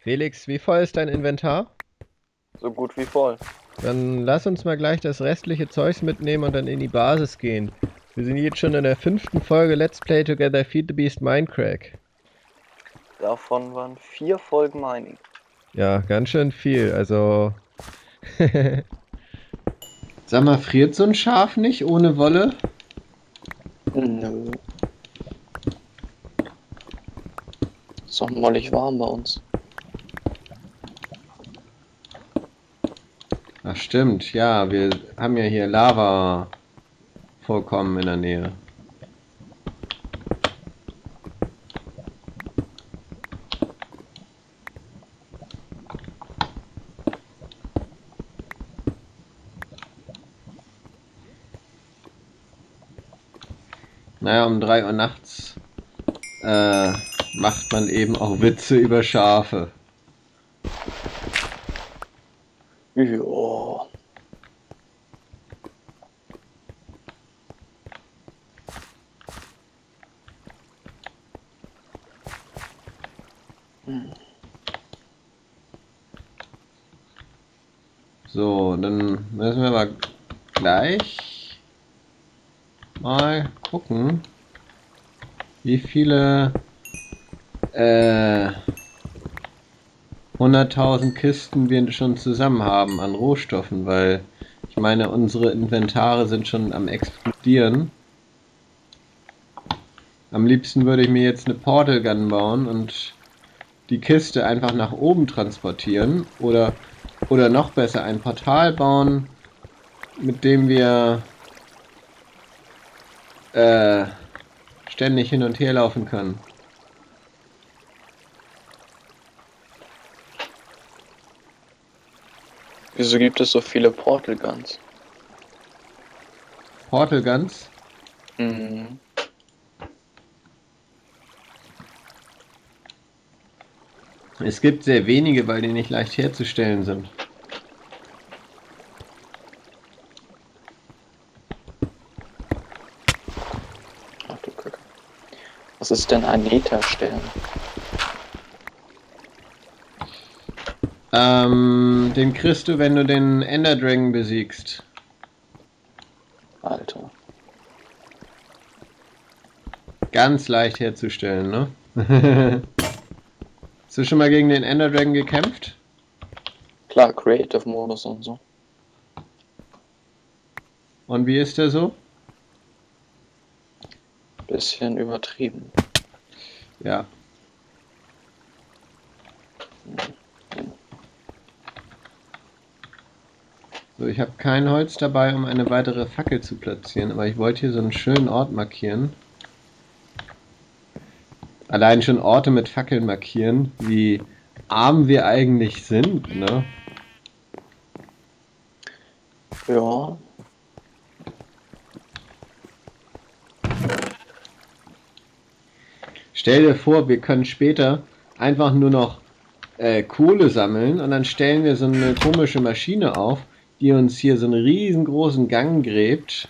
Felix, wie voll ist dein Inventar? So gut wie voll. Dann lass uns mal gleich das restliche Zeugs mitnehmen und dann in die Basis gehen. Wir sind jetzt schon in der fünften Folge Let's Play Together Feed the Beast Minecraft. Davon waren 4 Folgen Mining. Ja, ganz schön viel. Also. Sag mal, friert so ein Schaf nicht ohne Wolle? Nö. Ist doch mollig warm bei uns. Ach stimmt, ja, wir haben ja hier Lava-Vorkommen in der Nähe. Naja, um 3 Uhr nachts äh, macht man eben auch Witze über Schafe. Ja. Hm. So, dann müssen wir aber gleich mal gucken, wie viele äh, 100.000 Kisten wir schon zusammen haben an Rohstoffen, weil ich meine, unsere Inventare sind schon am explodieren. Am liebsten würde ich mir jetzt eine Portal Gun bauen und die Kiste einfach nach oben transportieren oder noch besser ein Portal bauen, mit dem wir äh, ständig hin und her laufen können. Wieso gibt es so viele Portal Guns? Portal Guns. Mhm. Es gibt sehr wenige, weil die nicht leicht herzustellen sind. Ach du Kacke. Was ist denn ein Netherstern? Den kriegst du, wenn du den Ender Dragon besiegst. Alter. Ganz leicht herzustellen, ne? Hast du schon mal gegen den Ender Dragon gekämpft? Klar, Creative Modus und so. Und wie ist der so? Bisschen übertrieben. Ja. So, ich habe kein Holz dabei, um eine weitere Fackel zu platzieren, aber ich wollte hier so einen schönen Ort markieren. Allein schon Orte mit Fackeln markieren, wie arm wir eigentlich sind, ne? Ja. Stell dir vor, wir können später einfach nur noch Kohle sammeln und dann stellen wir so eine komische Maschine auf, die uns hier so einen riesengroßen Gang gräbt.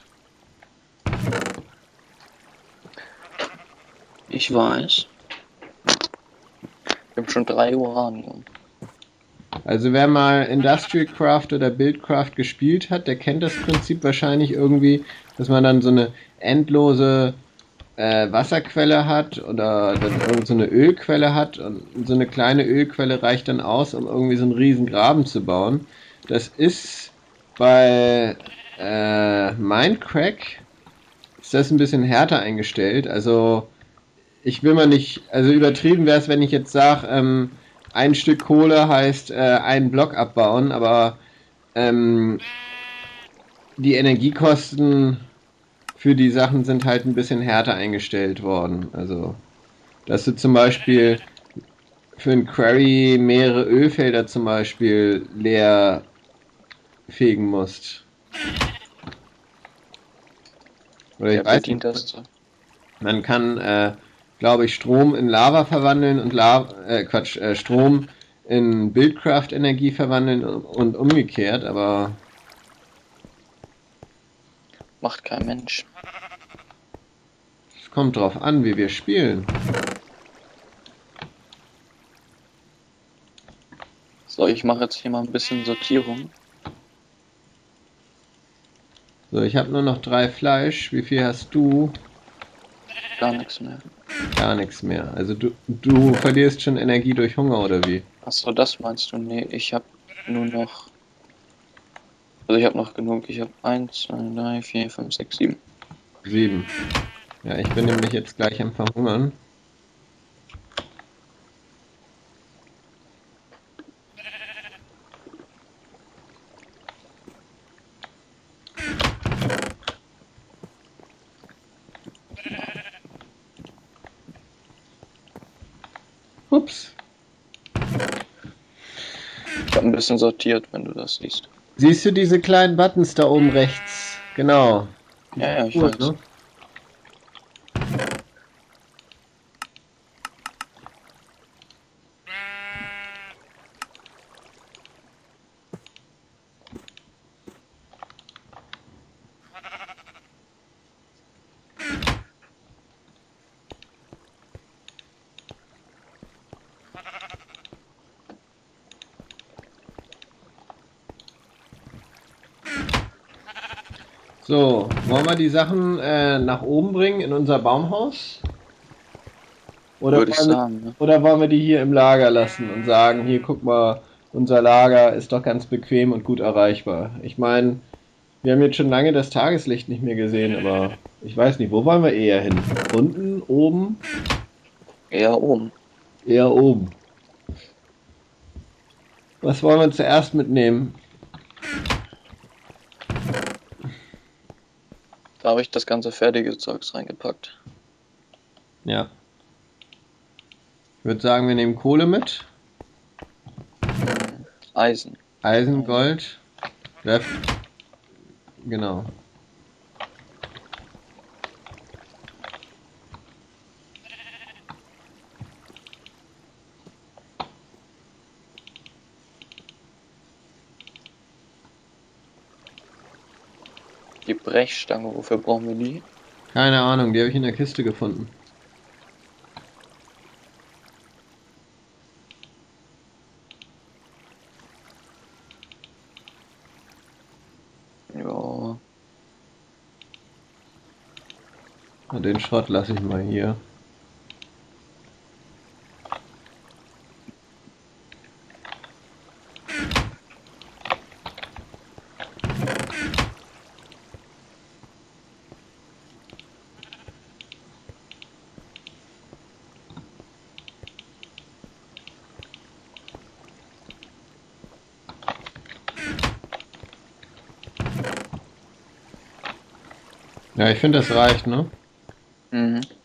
Ich weiß. Wir haben schon 3 Uranium. Also wer mal Industrial Craft oder Buildcraft gespielt hat, der kennt das Prinzip wahrscheinlich irgendwie, dass man dann so eine endlose Wasserquelle hat oder dann irgend so eine Ölquelle hat und so eine kleine Ölquelle reicht dann aus, um irgendwie so einen riesen Graben zu bauen. Das ist bei Minecraft ist das ein bisschen härter eingestellt. Also ich will mal nicht, also übertrieben wäre es, wenn ich jetzt sage, ein Stück Kohle heißt einen Block abbauen, aber ähm, die Energiekosten für die Sachen sind halt ein bisschen härter eingestellt worden. Also, dass du zum Beispiel für ein Quarry mehrere Ölfelder zum Beispiel leer fegen musst. Oder ich Wer weiß nicht, verdient das? man kann, glaube ich, Strom in Lava verwandeln und Strom in Buildcraft-Energie verwandeln und umgekehrt, aber Macht kein Mensch. es kommt drauf an, wie wir spielen. So, ich mache jetzt hier mal ein bisschen Sortierung. So, ich habe nur noch 3 Fleisch. Wie viel hast du? Gar nichts mehr. Gar nichts mehr. Also du verlierst schon Energie durch Hunger oder wie? Achso, das meinst du? Nee, ich habe nur noch. Also ich habe noch genug. Ich habe 1, 2, 3, 4, 5, 6, 7. 7. Ja, ich bin nämlich jetzt gleich am Verhungern. Ups. Ich habe ein bisschen sortiert, wenn du das siehst. Siehst du diese kleinen Buttons da oben rechts? Genau. Ja, ja, ich Gut, weiß. ne? So, wollen wir die Sachen nach oben bringen in unser Baumhaus? Würde ich sagen, ne? Oder wollen wir die hier im Lager lassen und sagen, hier guck mal, unser Lager ist doch ganz bequem und gut erreichbar. Ich meine, wir haben jetzt schon lange das Tageslicht nicht mehr gesehen, aber ich weiß nicht, wo wollen wir eher hin? Unten, oben? Eher oben. Eher oben. Was wollen wir zuerst mitnehmen? Da habe ich das ganze fertige Zeugs reingepackt. Ja. Ich würde sagen, wir nehmen Kohle mit. Eisen. Eisen, Gold. Genau. Die Brechstange, wofür brauchen wir die? Keine Ahnung, die habe ich in der Kiste gefunden. Ja, Und den Schrott lasse ich mal hier. Ja, ich finde, das reicht, ne? mhm.